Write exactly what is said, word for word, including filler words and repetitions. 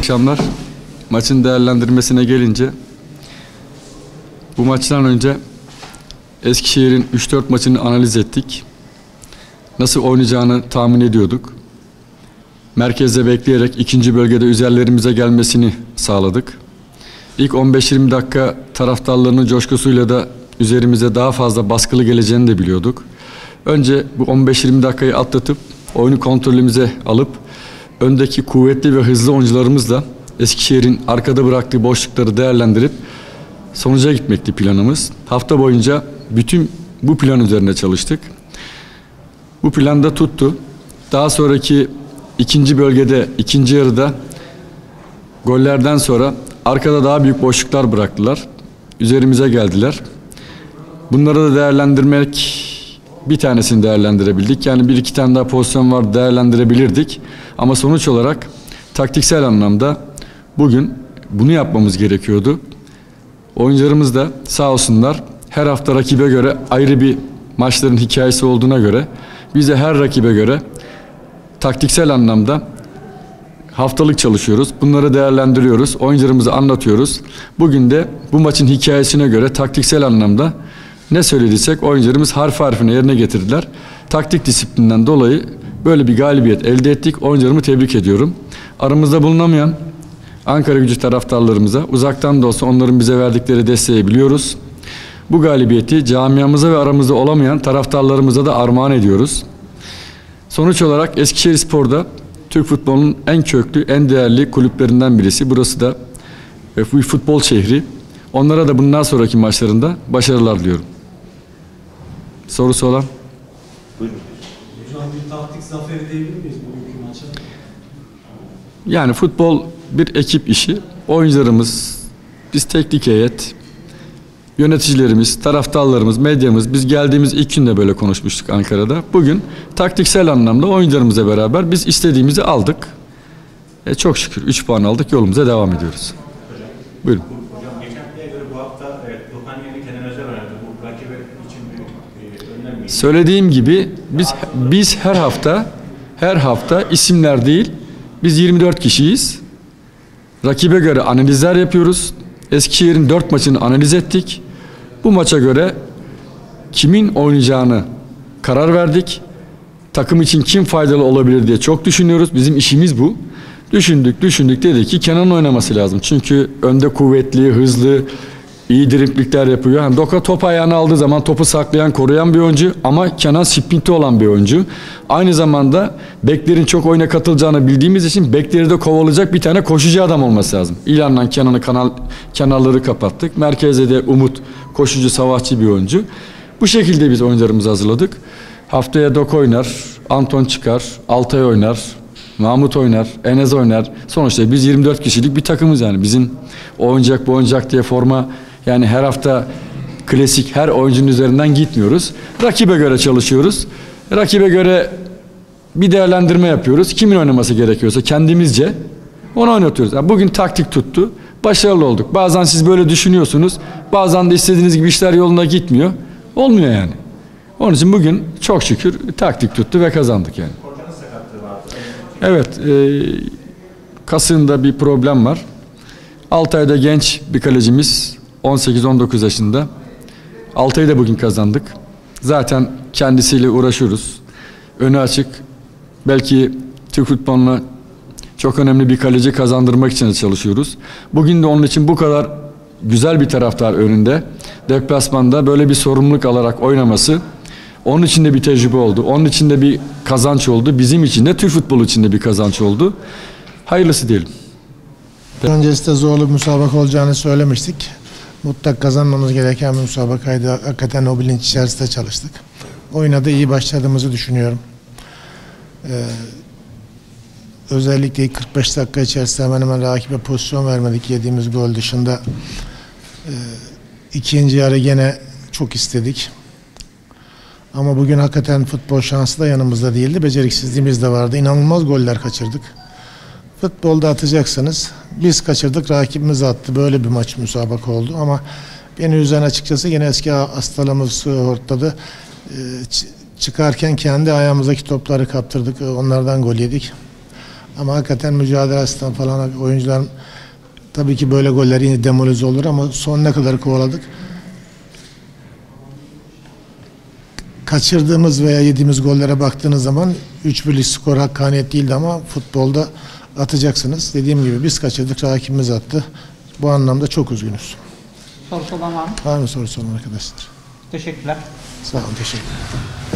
Akşamlar maçın değerlendirmesine gelince bu maçtan önce Eskişehir'in üç dört maçını analiz ettik. Nasıl oynayacağını tahmin ediyorduk. Merkezde bekleyerek ikinci bölgede üzerlerimize gelmesini sağladık. İlk on beş yirmi dakika taraftarlarının coşkusuyla da üzerimize daha fazla baskılı geleceğini de biliyorduk. Önce bu on beş yirmi dakikayı atlatıp oyunu kontrolümüze alıp öndeki kuvvetli ve hızlı oyuncularımızla Eskişehir'in arkada bıraktığı boşlukları değerlendirip sonuca gitmekti planımız. Hafta boyunca bütün bu plan üzerine çalıştık. Bu plan da tuttu. Daha sonraki ikinci bölgede, ikinci yarıda gollerden sonra arkada daha büyük boşluklar bıraktılar. Üzerimize geldiler. Bunları da değerlendirmek, bir tanesini değerlendirebildik. Yani bir iki tane daha pozisyon var, değerlendirebilirdik. Ama sonuç olarak taktiksel anlamda bugün bunu yapmamız gerekiyordu. Oyuncularımız da sağ olsunlar, her hafta rakibe göre ayrı bir maçların hikayesi olduğuna göre biz de her rakibe göre taktiksel anlamda haftalık çalışıyoruz. Bunları değerlendiriyoruz. Oyuncularımıza anlatıyoruz. Bugün de bu maçın hikayesine göre taktiksel anlamda ne söylediysek oyuncularımız harf harfine yerine getirdiler. Taktik disiplinden dolayı böyle bir galibiyet elde ettik. Oyuncularımı tebrik ediyorum. Aramızda bulunamayan Ankaragücü taraftarlarımıza uzaktan da olsa onların bize verdikleri desteği biliyoruz. Bu galibiyeti camiamıza ve aramızda olamayan taraftarlarımıza da armağan ediyoruz. Sonuç olarak Eskişehirspor'da Türk futbolunun en köklü, en değerli kulüplerinden birisi. Burası da bir futbol şehri. Onlara da bundan sonraki maçlarında başarılar diliyorum. Sorusu olan? Buyurun. Hocam bir taktik zaferi diyebilir miyiz bugünkü maça? Yani futbol bir ekip işi. Oyuncularımız, biz teknik heyet, yöneticilerimiz, taraftarlarımız, medyamız, biz geldiğimiz ilk günde böyle konuşmuştuk Ankara'da. Bugün taktiksel anlamda oyuncularımızla beraber biz istediğimizi aldık. E çok şükür üç puan aldık, yolumuza devam ediyoruz. Hocam. Buyurun. Hocam geçen haftaya göre bu hafta evet, Dokan yerine Kenan Özer oynadı. Bu rakibi için bir e, önlem miydi? Söylediğim gibi biz biz her hafta her hafta isimler değil, biz yirmi dört kişiyiz. Rakibe göre analizler yapıyoruz. Eskişehir'in dört maçını analiz ettik. Bu maça göre kimin oynayacağını karar verdik. Takım için kim faydalı olabilir diye çok düşünüyoruz. Bizim işimiz bu. Düşündük, düşündük, dedik ki Kenan'ın oynaması lazım. Çünkü önde kuvvetli, hızlı, iyi driblikler yapıyor. Yani Doka top ayağına aldığı zaman topu saklayan, koruyan bir oyuncu ama Kenan sprinti olan bir oyuncu. Aynı zamanda beklerin çok oyuna katılacağını bildiğimiz için bekleri de kovalayacak bir tane koşucu adam olması lazım. İlanla Kenan'ı kanal, kenarları kapattık. Merkezde de Umut koşucu, savaşçı bir oyuncu. Bu şekilde biz oyuncularımızı hazırladık. Haftaya Doka oynar, Anton çıkar, Altay oynar, Mahmut oynar, Enes oynar. Sonuçta biz yirmi dört kişilik bir takımız yani. Bizim oyuncak bu oyuncak diye forma yani her hafta klasik her oyuncunun üzerinden gitmiyoruz. Rakibe göre çalışıyoruz. Rakibe göre bir değerlendirme yapıyoruz. Kimin oynaması gerekiyorsa kendimizce onu oynatıyoruz. Yani bugün taktik tuttu. Başarılı olduk. Bazen siz böyle düşünüyorsunuz. Bazen de istediğiniz gibi işler yoluna gitmiyor. Olmuyor yani. Onun için bugün çok şükür taktik tuttu ve kazandık yani. Evet. E, kasığında bir problem var. Altay'da genç bir kalecimiz. on sekiz on dokuz yaşında. Altay'ı da bugün kazandık. Zaten kendisiyle uğraşıyoruz. Önü açık. Belki Türk futboluna çok önemli bir kaleci kazandırmak için de çalışıyoruz. Bugün de onun için bu kadar güzel bir taraftar önünde. Deplasmanda böyle bir sorumluluk alarak oynaması onun için de bir tecrübe oldu. Onun için de bir kazanç oldu. Bizim için de Türk futbolu için de bir kazanç oldu. Hayırlısı diyelim. Öncesinde zorlu bir müsabaka olacağını söylemiştik. Mutlak kazanmamız gereken bir müsabakaydı. Hakikaten o bilinç içerisinde çalıştık. Oyuna da iyi başladığımızı düşünüyorum. Ee, özellikle kırk beş dakika içerisinde hemen hemen rakibe pozisyon vermedik yediğimiz gol dışında. Ee, ikinci yarı gene çok istedik. Ama bugün hakikaten futbol şansı da yanımızda değildi. Beceriksizliğimiz de vardı. İnanılmaz goller kaçırdık. Futbolda atacaksınız. Biz kaçırdık, rakibimiz attı. Böyle bir maç müsabaka oldu ama beni üzen açıkçası yine eski hastalığımız ortada. Çıkarken kendi ayağımızdaki topları kaptırdık. Onlardan gol yedik. Ama hakikaten mücadele açısından falan oyuncuların tabii ki böyle goller yine demolize olur ama sonuna kadar kovaladık. Kaçırdığımız veya yediğimiz gollere baktığınız zaman üç birlik skor hakkaniyet değildi ama futbolda atacaksınız. Dediğim gibi biz kaçırdık, rakibimiz attı. Bu anlamda çok üzgünüz. Sorusu olan var mı? Var mı sorusu olan arkadaşlar? Teşekkürler. Sağ olun, teşekkür ederim.